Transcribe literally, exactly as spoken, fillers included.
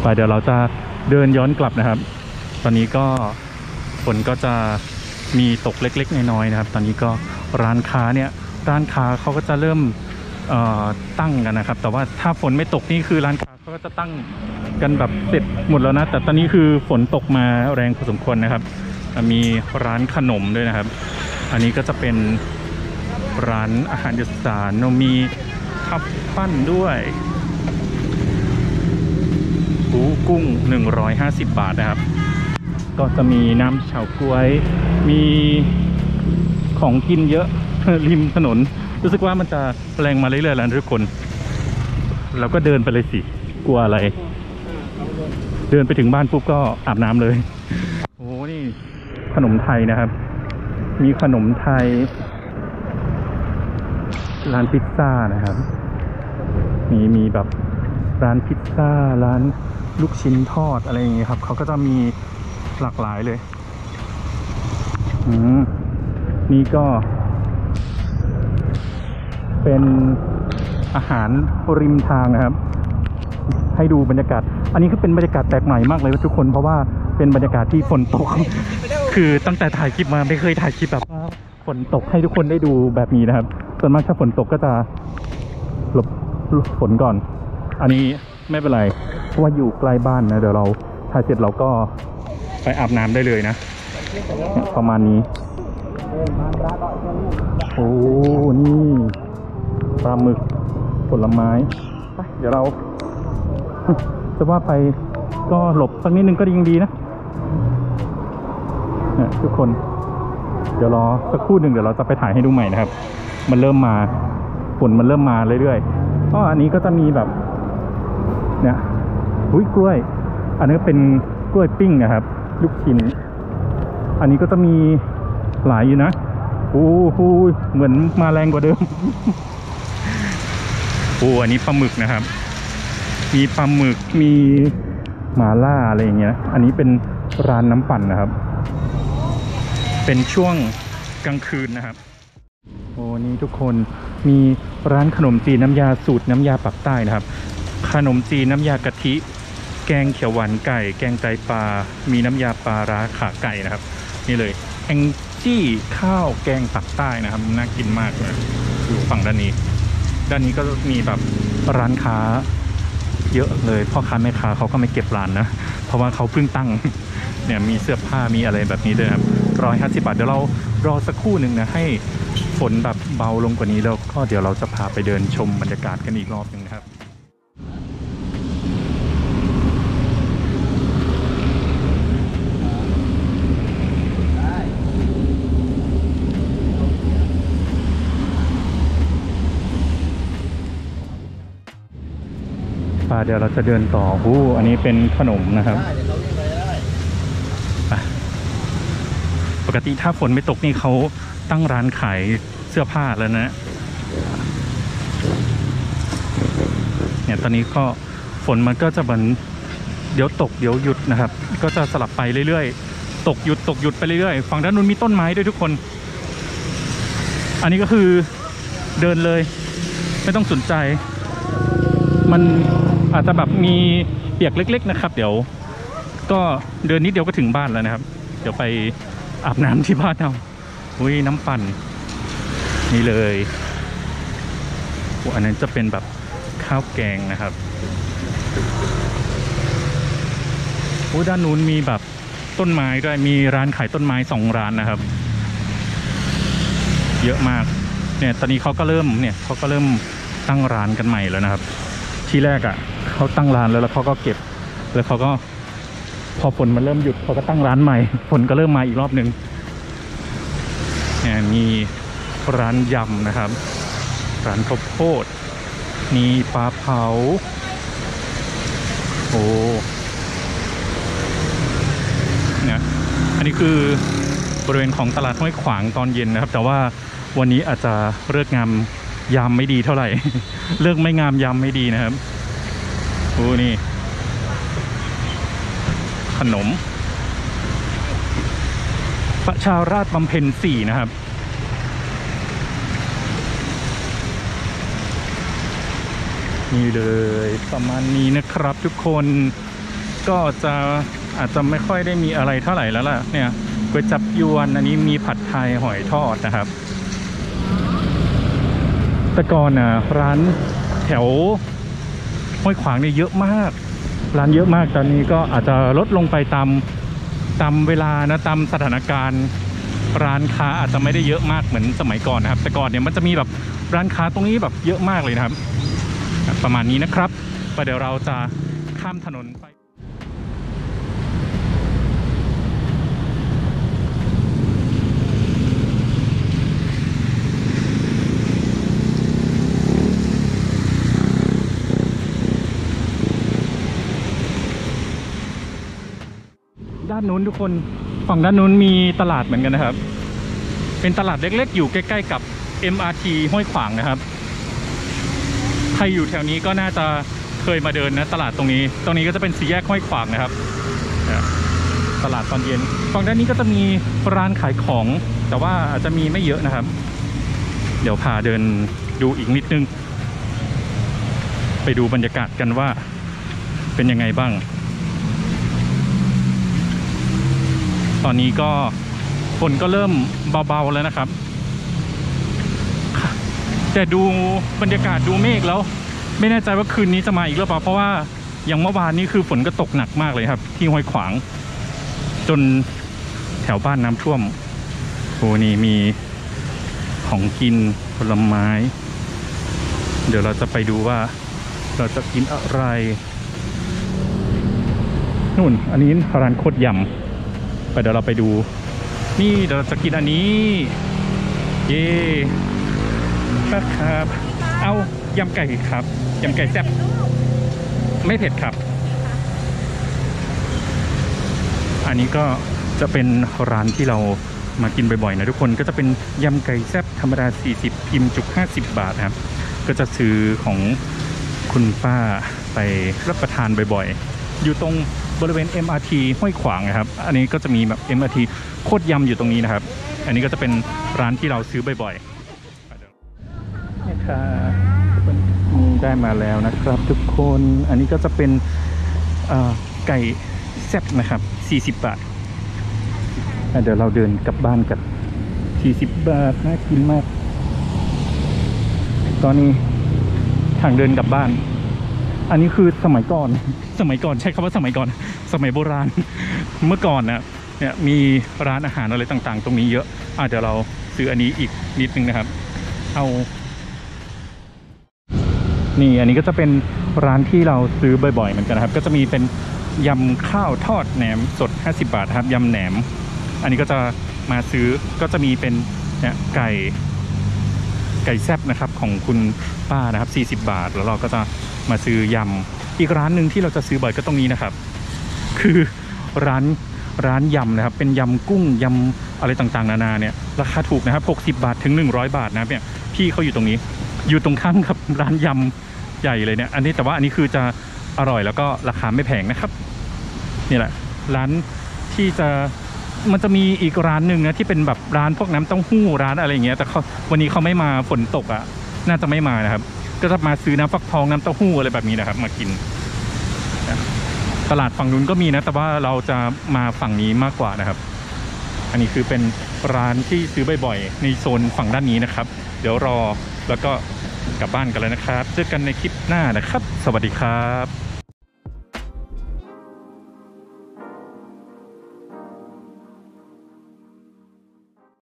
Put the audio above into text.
ไปเดี๋ยวเราจะเดินย้อนกลับนะครับตอนนี้ก็ฝนก็จะมีตกเล็กๆน้อยๆนะครับตอนนี้ก็ร้านค้าเนี่ยร้านค้าเขาก็จะเริ่มตั้งกันนะครับแต่ว่าถ้าฝนไม่ตกนี่คือร้านค้าเขาก็จะตั้งกันแบบเสร็จหมดแล้วนะแต่ตอนนี้คือฝนตกมาแรงพอสมควรนะครับมีร้านขนมด้วยนะครับอันนี้ก็จะเป็นร้านอาหารอีสานมีข้าวปั้นด้วยหูกุ้งหนึ่งร้อยห้าสิบบาทนะครับก็จะมีน้ำเฉาก๊วยมีของกินเยอะริมถนนรู้สึกว่ามันจะแรงมาเรื่อยๆแล้วทุกคนเราก็เดินไปเลยสิกลัวอะไรเดินไปถึงบ้านปุ๊บก็อาบน้ำเลยโอ้นี่ขนมไทยนะครับมีขนมไทยร้านพิซซ่านะครับมีมีแบบร้านพิซซ่าร้านลูกชิ้นทอดอะไรอย่างเงี้ยครับเขาก็จะมีหลากหลายเลยอืมนี่ก็เป็นอาหารริมทางนะครับให้ดูบรรยากาศอันนี้คือเป็นบรรยากาศแปลกใหม่มากเลยทุกคนเพราะว่าเป็นบรรยากาศที่ฝนตกคือตั้งแต่ถ่ายคลิปมาไม่เคยถ่ายคลิปแบบว่าฝนตกให้ทุกคนได้ดูแบบนี้นะครับส่วนมากถ้าฝนตกก็จะหลบฝนก่อนอันนี้ไม่เป็นไรเพราะว่าอยู่ใกล้บ้านนะเดี๋ยวเราถ่ายเสร็จเราก็ไปอาบน้ำได้เลยนะประมาณนี้โอ้นี่ปลาหมึกผลไม้ไปเดี๋ยวเราจะว่าไปก็หลบสักนิดนึงก็ยังดีนะเนี่ยทุกคนเดี๋ยวรอสักครู่หนึ่งเดี๋ยวเราจะไปถ่ายให้ดูใหม่นะครับมันเริ่มมาฝนมันเริ่มมาเรื่อยๆก็อันนี้ก็จะมีแบบเนี่ยอุ้ยกล้วยอันนี้เป็นกล้วยปิ้งนะครับลูกชิ้นอันนี้ก็จะมีหลายอยู่นะโอ้โหเหมือนมาแรงกว่าเดิมโอ้อันนี้ปลาหมึกนะครับมีปลาหมึกมีหม่าล่าอะไรอย่างเงี้ยอันนี้เป็นร้านน้ำปั่นนะครับเป็นช่วงกลางคืนนะครับโอ้นี่ทุกคนมีร้านขนมจีนน้ำยาสูตรน้ำยาปักใต้นะครับขนมจีนน้ำยากะทิแกงเขียวหวานไก่แกงไตปลามีน้ำยาปลาร้าขาไก่นะครับนี่เลยแองจี้ข้าวแกงปักใต้นะครับน่ากินมากเลยอยู่ฝั่งด้านนี้ด้านนี้ก็มีแบบร้านค้าเยอะเลยพ่อค้าแม่ค้าเขาก็ไม่เก็บร้านนะเพราะว่าเขาเพิ่งตั้งเนี่ยมีเสื้อผ้ามีอะไรแบบนี้ด้วยครับร้อยห้าสิบบาทเดี๋ยวเรารอสักครู่หนึ่งนะให้ฝนแบบเบาลงกว่านี้แล้วก็เดี๋ยวเราจะพาไปเดินชมบรรยากาศกันอีกรอบหนึ่งนะครับเดี๋ยวเราจะเดินต่อหูอันนี้เป็นขนมนะครับปกติถ้าฝนไม่ตกนี่เขาตั้งร้านขายเสื้อผ้าแล้วนะเนี่ยตอนนี้ก็ฝนมันก็จะเหมือนเดี๋ยวตกเดี๋ยวหยุดนะครับก็จะสลับไปเรื่อยๆตกหยุดตกหยุดไปเรื่อยๆฝั่งด้านนู้นมีต้นไม้ด้วยทุกคนอันนี้ก็คือเดินเลยไม่ต้องสนใจมันอาจจะแบบมีเปียกเล็กๆนะครับเดี๋ยวก็เดินนิดเดียวก็ถึงบ้านแล้วนะครับเดี๋ยวไปอาบน้ำที่บ้านเอาอุ้ยน้ำปั่นนี่เลยอันนั้นจะเป็นแบบข้าวแกงนะครับอุ้ยด้านนู้นมีแบบต้นไม้ด้วยมีร้านขายต้นไม้สองร้านนะครับเยอะมากเนี่ยตอนนี้เขาก็เริ่มเนี่ยเขาก็เริ่มตั้งร้านกันใหม่แล้วนะครับที่แรกอ่ะเขาตั้งร้านแล้วแล้วเขาก็เก็บแล้วเขาก็พอฝนมันเริ่มหยุดเขาก็ตั้งร้านใหม่ฝนก็เริ่มมาอีกรอบหนึ่งเนี่ยมีร้านยำนะครับร้านข้าวโพดมีปลาเผาโอ้เนี่ยอันนี้คือบริเวณของตลาดห้วยขวางตอนเย็นนะครับแต่ว่าวันนี้อาจจะเลิกงามยามไม่ดีเท่าไหร่เลิกไม่งามยามไม่ดีนะครับโอ้นี่ขนมประชาราษฎร์บำเพ็ญสี่นะครับนี่เลยประมาณนี้นะครับทุกคนก็จะอาจจะไม่ค่อยได้มีอะไรเท่าไหร่แล้วล่ะเนี่ยก๋วยจับยวนอันนี้มีผัดไทยหอยทอดนะครับแต่ก่อนน่ะร้านแถวห้วยขวางเนี่ยเยอะมากร้านเยอะมากตอนนี้ก็อาจจะลดลงไปตามตามเวลานะตามสถานการณ์ร้านค้าอาจจะไม่ได้เยอะมากเหมือนสมัยก่อนนะครับแต่ก่อนเนี่ยมันจะมีแบบร้านค้าตรงนี้แบบเยอะมากเลยนะครับประมาณนี้นะครับเดี๋ยวเราจะข้ามถนนไปด้านนู้นทุกคนฝั่งด้านนู้นมีตลาดเหมือนกันนะครับเป็นตลาดเล็กๆอยู่ใกล้ๆกับ เอ็ม อาร์ ที ห้วยขวางนะครับใครอยู่แถวนี้ก็น่าจะเคยมาเดินนะตลาดตรงนี้ตรงนี้ก็จะเป็นสี่แยกห้วยขวางนะครับตลาดตอนเย็นฝั่งด้านนี้ก็จะมีร้านขายของแต่ว่าอาจจะมีไม่เยอะนะครับเดี๋ยวพาเดินดูอีกนิดนึงไปดูบรรยากาศกันว่าเป็นยังไงบ้างตอนนี้ก็ฝนก็เริ่มเบาๆแล้วนะครับแต่ดูบรรยากาศดูเมฆแล้วไม่แน่ใจว่าคืนนี้จะมาอีกหรือเปล่าเพราะว่าอย่างเมื่อวานนี้คือฝนก็ตกหนักมากเลยครับที่ห้วยขวางจนแถวบ้านน้ำท่วมโอ้นี่มีของกินผลไม้เดี๋ยวเราจะไปดูว่าเราจะกินอะไรนู่นอันนี้ร้านโคตรยำไปเดี๋ยวเราไปดูนี่เดี๋ยวเราจะกินอันนี้เย่ครับเอายำไก่ครับยำไก่แซ่บไม่เผ็ดครับอันนี้ก็จะเป็นร้านที่เรามากินบ่อยๆนะทุกคนก็จะเป็นยำไก่แซ่บธรรมดาสี่สิบพิมพ์จุกห้าสิบบาทนะครับก็จะซื้อของคุณป้าไปรับประทานบ่อยๆอยู่ตรงบริเวณ เอ็ม อาร์ ที ห้วยขวางนะครับอันนี้ก็จะมีแบบ เอ็ม อาร์ ที โคตรยำอยู่ตรงนี้นะครับอันนี้ก็จะเป็นร้านที่เราซื้อบ่อยๆนี่ค่ะได้มาแล้วนะครับทุกคนอันนี้ก็จะเป็นไก่แซ่บนะครับสี่สิบบาทเดี๋ยวเราเดินกลับบ้านกันสี่สิบบาทน่ากินมากตอนนี้ทางเดินกลับบ้านอันนี้คือสมัยก่อนสมัยก่อนใช้คำว่าสมัยก่อนสมัยโบราณเมื่อก่อนนะเนี่ยมีร้านอาหารอะไรต่างๆตรงนี้เยอะอ่ะเดี๋ยวเราซื้ออันนี้อีกนิดนึงนะครับเอานี่อันนี้ก็จะเป็นร้านที่เราซื้อบ่อยๆเหมือนกันนะครับก็จะมีเป็นยำข้าวทอดแหนมสดห้าสิบบาทครับยำแหนมอันนี้ก็จะมาซื้อก็จะมีเป็นเนี่ยไก่ไก่แซ่บนะครับของคุณป้านะครับสี่สิบบาทแล้วเราก็จะมาซื้อยำอีกร้านหนึ่งที่เราจะซื้อบ่อยก็ตรงนี้นะครับคือร้านร้านยำนะครับเป็นยำกุ้งยำอะไรต่างๆนานาเนี่ยราคาถูกนะครับหกสิบบาทถึงหนึ่งร้อยบาทนะครับเนี่ยพี่เขาอยู่ตรงนี้อยู่ตรงข้ามกับร้านยำใหญ่เลยเนี่ยอันนี้แต่ว่าอันนี้คือจะอร่อยแล้วก็ราคาไม่แพงนะครับนี่แหละร้านที่จะมันจะมีอีกร้านหนึ่งนะที่เป็นแบบร้านพวกน้ำเต้าหู้ร้านอะไรอย่างเงี้ยแต่เขาวันนี้เขาไม่มาฝนตกอ่ะน่าจะไม่มานะครับก็จะมาซื้อน้ำฟักทองน้ำเต้าหู้อะไรแบบนี้นะครับมากินตลาดฝั่งนู้นก็มีนะแต่ว่าเราจะมาฝั่งนี้มากกว่านะครับอันนี้คือเป็นร้านที่ซื้อบ่อยๆในโซนฝั่งด้านนี้นะครับเดี๋ยวรอแล้วก็กลับบ้านกันเลยนะครับเจอกันในคลิปหน้านะครับสวัสดีครับ